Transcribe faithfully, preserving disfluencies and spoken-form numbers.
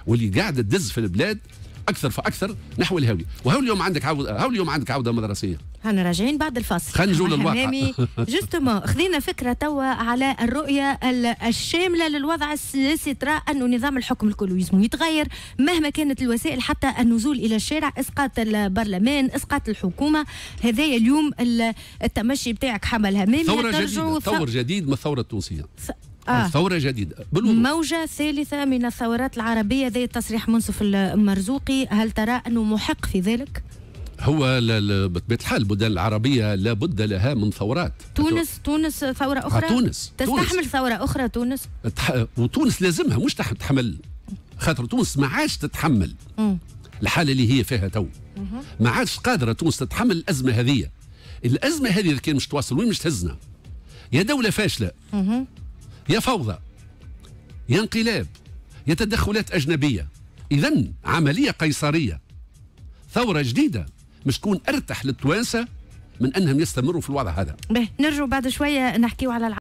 واللي قاعده تدز في البلاد اكثر فاكثر نحو الهاويه. وهو اليوم عندك عوده، هو اليوم عندك عوده مدرسيه. هنا راجعين بعد الفصل. خلينا نجوا للواقع. جوستومون خذينا فكره توا على الرؤيه الشامله للوضع السياسي، ترى انه نظام الحكم الكل يلزم يتغير مهما كانت الوسائل، حتى النزول الى الشارع، اسقاط البرلمان، اسقاط الحكومه. هذايا اليوم التمشي بتاعك حمل همامي. ثوره جديده، ثور جديد من الثوره التونسيه. آه. ثورة جديدة بالوضوح. موجة ثالثة من الثورات العربية، ذي تصريح منصف المرزوقي، هل ترى أنه محق في ذلك؟ هو بطبيعة الحال البلدان العربية لابد لها من ثورات. تونس تونس ثورة أخرى؟ تونس تستحمل تونس. ثورة أخرى تونس؟ تح... وتونس لازمها مش تتحمل، خاطر تونس ما عادش تتحمل م. الحالة اللي هي فيها تو، ما عادش قادرة تونس تتحمل الأزمة هذه. الأزمة هذه إذا كان مش تواصل وين مش تهزنا؟ يا دولة فاشلة، م. يا فوضى، يا انقلاب، يا تدخلات أجنبية. إذن عملية قيصرية، ثورة جديدة مش تكون أرتح للتوانسة من أنهم يستمروا في الوضع هذا. به نرجع بعد شوية نحكيو على